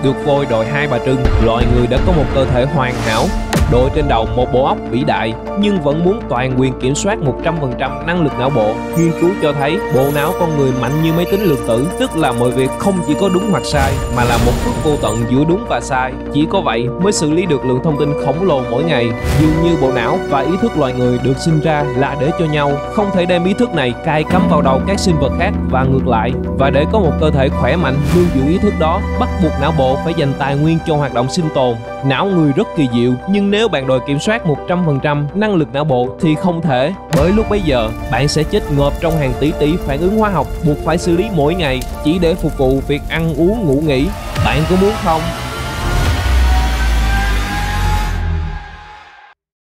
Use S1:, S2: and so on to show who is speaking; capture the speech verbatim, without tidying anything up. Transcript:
S1: được vôi đội Hai Bà Trưng, loài người đã có một cơ thể hoàn hảo, đội trên đầu một bộ óc vĩ đại, nhưng vẫn muốn toàn quyền kiểm soát một trăm phần trăm năng lực não bộ. Nghiên cứu cho thấy bộ não con người mạnh như máy tính lượng tử, tức là mọi việc không chỉ có đúng hoặc sai, mà là một phức vô tận giữa đúng và sai. Chỉ có vậy mới xử lý được lượng thông tin khổng lồ mỗi ngày. Dường như bộ não và ý thức loài người được sinh ra là để cho nhau, không thể đem ý thức này cài cắm vào đầu các sinh vật khác và ngược lại. Và để có một cơ thể khỏe mạnh lưu giữ ý thức đó, bắt buộc não bộ phải dành tài nguyên cho hoạt động sinh tồn. Não người rất kỳ diệu, nhưng nếu bạn đòi kiểm soát một trăm phần trăm năng lực não bộ thì không thể, bởi lúc bấy giờ bạn sẽ chết ngộp trong hàng tỷ tỷ phản ứng hóa học buộc phải xử lý mỗi ngày chỉ để phục vụ việc ăn uống ngủ nghỉ. Bạn có muốn không?